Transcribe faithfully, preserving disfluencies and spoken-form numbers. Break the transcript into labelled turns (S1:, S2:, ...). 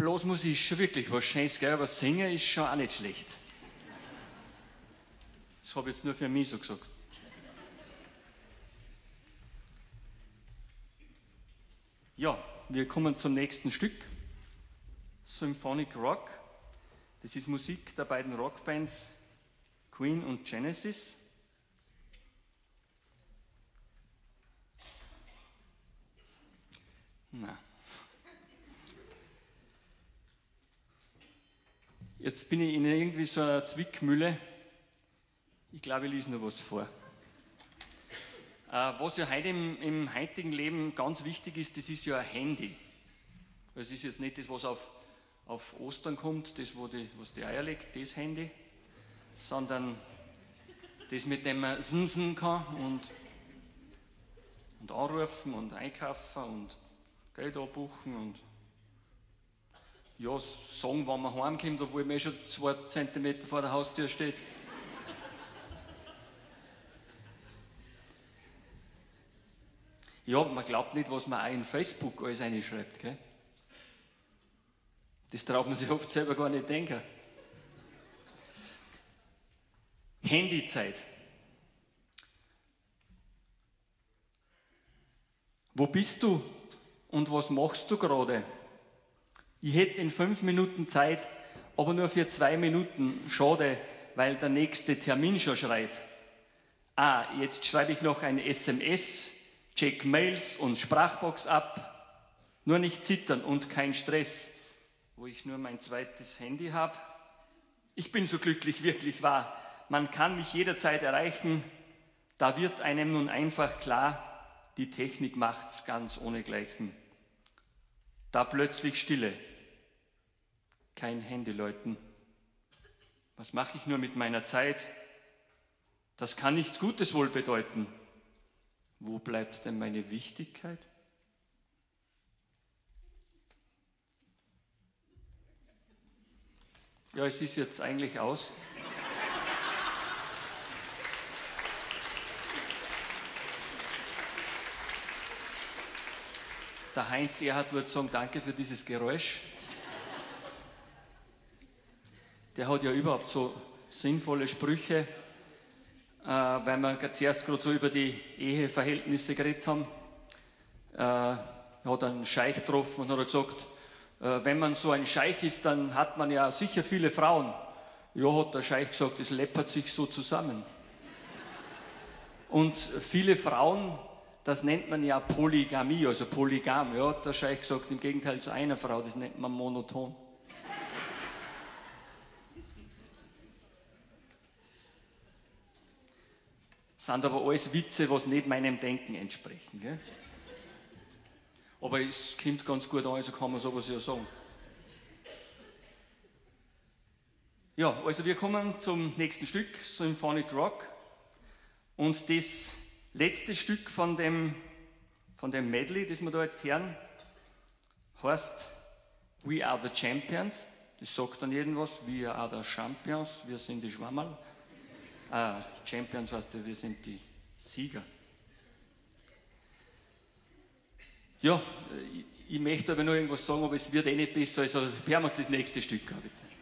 S1: Blasmusik ist schon wirklich was Schönes, gell? Aber Singen ist schon auch nicht schlecht. Das habe ich jetzt nur für mich so gesagt. Ja, wir kommen zum nächsten Stück. Symphonic Rock. Das ist Musik der beiden Rockbands Queen und Genesis. Na. Jetzt bin ich in irgendwie so einer Zwickmühle. Ich glaube, ich lese noch was vor. Was ja heute im, im heutigen Leben ganz wichtig ist, das ist ja ein Handy. Das ist jetzt nicht das, was auf, auf Ostern kommt, das, wo die, was die Eier legt, das Handy, sondern das, mit dem man sensen kann und, und anrufen und einkaufen und Geld abbuchen und ja, sagen, wann man heimkommt, obwohl man schon zwei Zentimeter vor der Haustür steht. Ja, man glaubt nicht, was man auch in Facebook alles reinschreibt, gell? Das traut man sich oft selber gar nicht denken. Handyzeit. Wo bist du und was machst du gerade? Ich hätte in fünf Minuten Zeit, aber nur für zwei Minuten. Schade, weil der nächste Termin schon schreit. Ah, jetzt schreibe ich noch ein S M S, check Mails und Sprachbox ab. Nur nicht zittern und kein Stress, wo ich nur mein zweites Handy habe. Ich bin so glücklich, wirklich wahr. Man kann mich jederzeit erreichen. Da wird einem nun einfach klar, die Technik macht's ganz ohnegleichen. Da plötzlich Stille. Kein Handy läuten. Was mache ich nur mit meiner Zeit? Das kann nichts Gutes wohl bedeuten. Wo bleibt denn meine Wichtigkeit? Ja, es ist jetzt eigentlich aus. Der Heinz Erhard würde sagen, danke für dieses Geräusch. Der hat ja überhaupt so sinnvolle Sprüche, äh, weil wir zuerst gerade so über die Eheverhältnisse geredet haben. Äh, er hat einen Scheich getroffen und hat gesagt, äh, wenn man so ein Scheich ist, dann hat man ja sicher viele Frauen. Ja, hat der Scheich gesagt, das läppert sich so zusammen. Und viele Frauen, das nennt man ja Polygamie, also polygam. Ja, hat der Scheich gesagt, im Gegenteil zu einer Frau, das nennt man monoton. Sind aber alles Witze, was nicht meinem Denken entsprechen. Gell? Aber es kommt ganz gut an, also kann man sowas ja sagen. Ja, also wir kommen zum nächsten Stück, Symphonic Rock. Und das letzte Stück von dem, von dem Medley, das wir da jetzt hören, heißt We are the Champions. Das sagt dann irgendwas, we are the Champions, wir sind die Schwammerl. Ah, Champions heißt ja, wir sind die Sieger. Ja, ich, ich möchte aber nur irgendwas sagen, aber es wird eh nicht besser, also hören wir uns das nächste Stück an, bitte.